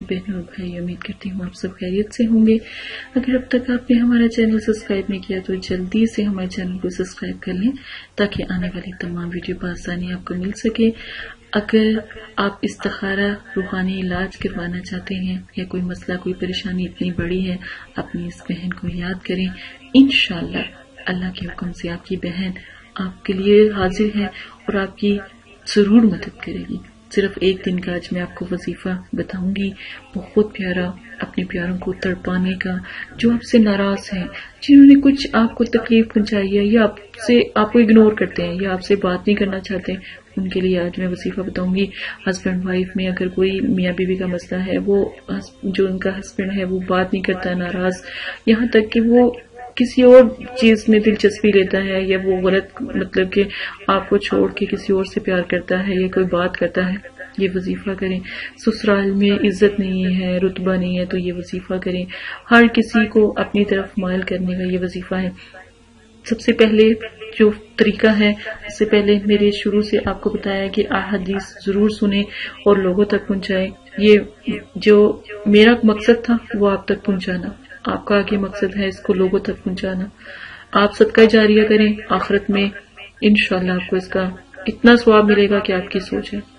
بہنوں اور بھائی، امید کرتی ہوں آپ سب خیریت سے ہوں گے۔ اگر اب تک آپ نے ہمارا چینل سبسکرائب نہیں کیا تو جلدی سے ہمارے چینل کو سبسکرائب کر لیں تاکہ آنے والی تمام ویڈیو بآسانی آپ کو مل سکے۔ اگر آپ استخارہ روحانی علاج کروانا چاہتے ہیں یا کوئی مسئلہ، کوئی پریشانی اتنی بڑی ہے، اپنی اس بہن کو یاد کریں، انشاءاللہ اللہ کے حکم سے آپ کی بہن آپ کے لیے حاضر ہے اور آپ کی ضرور مدد کرے گی۔ صرف ایک دن کا آج میں آپ کو وظیفہ بتاؤں گی، بہت پیارا، اپنے پیاروں کو تڑپانے کا، جو آپ سے ناراض ہیں، جنہوں نے کچھ آپ کو تکلیف پہنچائی ہے یا آپ کو اگنور کرتے ہیں یا آپ سے بات نہیں کرنا چاہتے، ان کے لیے آج میں وظیفہ بتاؤں گی۔ ہسبینڈ وائف میں اگر کوئی میاں بیوی کا مسئلہ ہے، وہ جو ان کا ہسبینڈ ہے وہ بات نہیں کرتا، ناراض، یہاں تک کہ وہ کسی اور چیز میں دلچسپی لیتا ہے یا وہ غلط، مطلب کہ آپ کو چھوڑ کے کسی اور سے پیار کرتا ہے یا کوئی بات کرتا ہے، یہ وظیفہ کریں۔ سسرال میں عزت نہیں ہے، رتبہ نہیں ہے تو یہ وظیفہ کریں۔ ہر کسی کو اپنی طرف مائل کرنے کا یہ وظیفہ ہے۔ سب سے پہلے جو طریقہ ہے، اس سے پہلے میرے شروع سے آپ کو بتایا کہ احادیث ضرور سنیں اور لوگوں تک پہنچائیں۔ یہ جو میرا مقصد تھا وہ آپ تک پہنچانا، آپ کا آگے مقصد ہے اس کو لوگوں تک پہنچانا۔ آپ صدقہ جاریہ کریں، آخرت میں انشاءاللہ آپ کو اس کا اتنا ثواب ملے گا کہ آپ کی سوچ ہے۔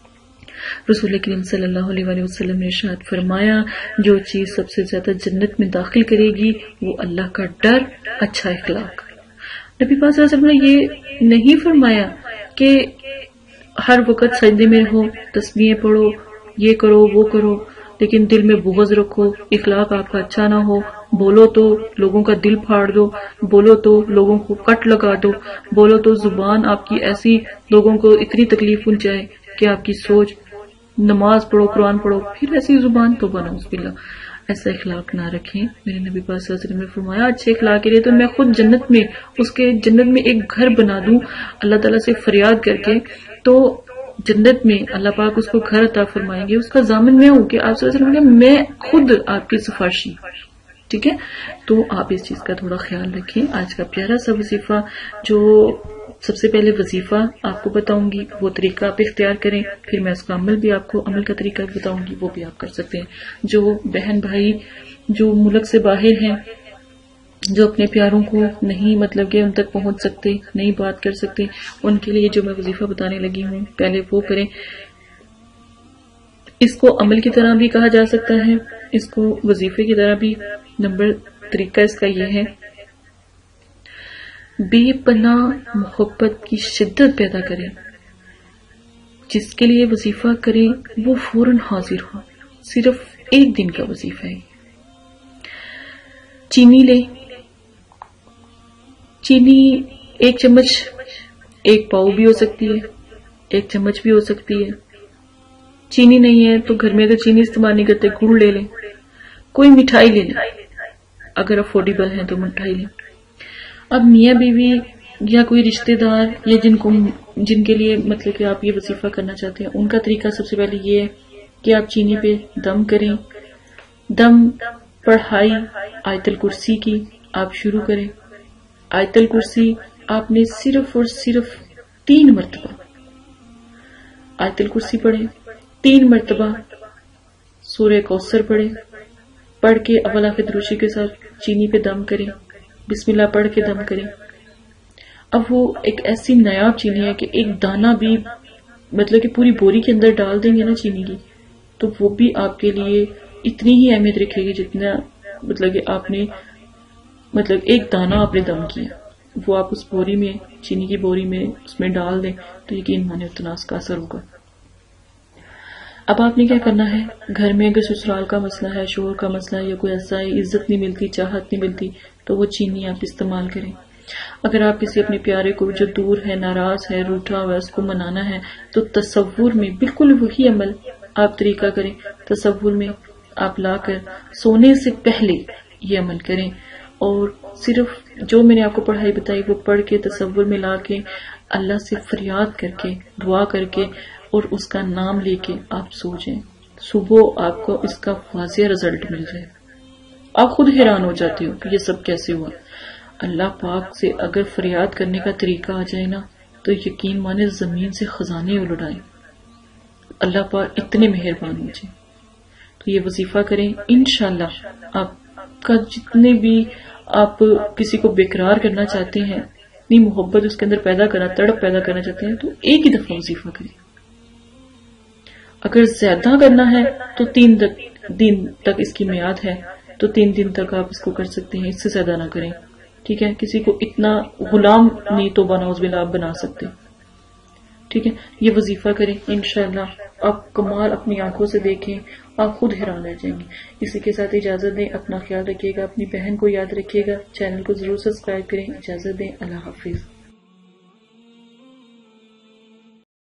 رسول کریم صلی اللہ علیہ وآلہ وسلم نے ارشاد فرمایا، جو چیز سب سے زیادہ جنت میں داخل کرے گی وہ اللہ کا ڈر، اچھا اخلاق۔ نبی پاک صلی اللہ علیہ وسلم نے یہ نہیں فرمایا کہ ہر وقت سجدے میں رہو، تسبیحیں پڑھو، یہ کرو وہ کرو، لیکن دل میں بغض رکھو، اخلاق آپ کا اچھا نہ ہو، بولو تو لوگوں کا دل پھاڑ دو، بولو تو لوگوں کو کٹ لگا دو، بولو تو زبان آپ کی ایسی لوگوں کو اتنی تکلیف پہنچائے کہ آپ کی سوچ، نماز پڑھو، قرآن پڑھو، پھر ایسی زبان تو نعوذ باللہ، ایسا اخلاق نہ رکھیں۔ میرے نبی پاک صلی اللہ علیہ وسلم نے فرمایا، اچھے اخلاق کے لیے تو میں خود جنت میں، اس کے جنت میں ایک گھر بنا دوں اللہ تعالیٰ سے فریاد کر کے، تو جنت میں اللہ پاک اس کو گھر عطا فرمائیں گے، اس کا ضامن میں ہوں کہ آپ صلی اللہ علیہ وسلم نے میں خود آپ کی سفارشی، ٹھیک ہے؟ تو آپ اس چیز کا تھوڑا خیال رکھیں۔ آج کا پیارا سا وظیفہ، جو سب سے پہلے وظیفہ آپ کو بتاؤں گی، وہ طریقہ آپ اختیار کریں، پھر میں اس کا عمل بھی آپ کو، عمل کا طریقہ بتاؤں گی، وہ بھی آپ کر سکتے ہیں۔ جو بہن بھائی جو ملک سے باہر ہیں، جو اپنے پیاروں کو نہیں، مطلب کہ ان تک پہنچ سکتے، نہیں بات کر سکتے، ان کے لیے جو میں وظیفہ بتانے لگی ہوں، پہلے وہ کریں۔ اس کو عمل کی طرح بھی کہا جا سکتا ہے، اس کو وظیفے کی طرح بھی۔ طریقہ اس کا یہ ہے، بے پناہ محبت کی شدت پیدا کریں، جس کے لیے وظیفہ کریں وہ فوراً حاضر ہو۔ صرف ایک دن کا وظیفہ ہے۔ چینی لیں، چینی 1 چمچ، 1 پاؤ بھی ہو سکتی ہے، 1 چمچ بھی ہو سکتی ہے۔ چینی نہیں ہے تو گھر میں اگر چینی استعمال نہیں کرتے، گڑ لے لیں، کوئی مٹھائی لے لیں، اگر افورڈیبل ہے تو مٹھائی لیں۔ اب میاں بیوی یا کوئی رشتہ دار یا جن کے لیے مطلب کہ آپ یہ وظیفہ کرنا چاہتے ہیں، ان کا طریقہ سب سے پہلے یہ ہے کہ آپ چینی پہ دم کریں۔ دم پڑھائی آیت الکرسی کی آپ شروع کریں۔ آیت الکرسی آپ نے صرف اور صرف 3 مرتبہ آیت الکرسی پڑھیں، 3 مرتبہ سورہ کوثر پڑھیں، پڑھ کے اول آخر دروشی کے ساتھ چینی پہ دم کریں، بسم اللہ پڑھ کے دم کریں۔ اب وہ ایک ایسی نایاب چینی ہے کہ ایک دانہ بھی، مطلب کہ پوری بوری کے اندر ڈال دیں گے نا چینی کی، تو وہ بھی آپ کے لیے اتنی ہی اہمیت رکھے گی جتنا مطلب کہ آپ نے، مطلب ایک دانہ آپ نے دم کیا، وہ آپ اس بوری میں، چینی کی بوری میں اس میں ڈال دیں تو یقین مانے اتنا اس کا اثر ہوگا۔ اب آپ نے کیا کرنا ہے، گھر میں اگر سسرال کا مسئلہ ہے، شوہر کا مسئلہ ہے، یا کوئی ایسا ہے عزت نہیں ملتی، چاہت نہیں ملتی، تو وہ چینی آپ استعمال کریں۔ اگر آپ کسی اپنے پیارے کو جو دور ہے، ناراض ہے، روٹھا ہوا ہے، اس کو منانا ہے، تو تصور میں بالکل وہی عمل آپ طریقہ کریں۔ تصور میں آپ لا کر سونے سے پہلے یہ عمل کریں، اور صرف جو میں نے آپ کو پڑھائی بتائی وہ پڑھ کے تصور میں لا کے اللہ سے فریاد کر کے، دعا کر کے، اور اس کا نام لے کے آپ سو جائیں۔ صبح آپ کو اس کا واضح رزلٹ مل جائے، آپ خود حیران ہو جاتے ہو کہ یہ سب کیسے ہوا۔ اللہ پاک سے اگر فریاد کرنے کا طریقہ آ جائے نا، تو یقین مانے زمین سے خزانے الٹ آئیں، اللہ پاک اتنے مہربان ہو جائیں۔ تو یہ وظیفہ کریں، انشاءاللہ آپ کا جتنے بھی آپ کسی کو بیقرار کرنا چاہتے ہیں، اتنی محبت اس کے اندر پیدا کرنا، تڑپ پیدا کرنا چاہتے ہیں، تو ایک ہی دفعہ وظیفہ کریں۔ اگر زیادہ کرنا ہے تو 3 دن تک اس کی میعاد ہے، تو 3 دن تک آپ اس کو کر سکتے ہیں، اس سے زیادہ نہ کریں، ٹھیک ہے؟ کسی کو اتنا غلام نہیں توبہ نعوذ باللہ آپ بنا سکتے، ٹھیک ہے؟ یہ وظیفہ کریں، انشاءاللہ آپ کمال اپنی آنکھوں سے دیکھیں، آپ خود حیران رہ جائیں گے۔ اسی کے ساتھ اجازت دیں، اپنا خیال رکھیے گا، اپنی بہن کو یاد رکھیے گا، چینل کو ضرور سبسکرائب کریں۔ اجازت دیں، اللہ حافظ۔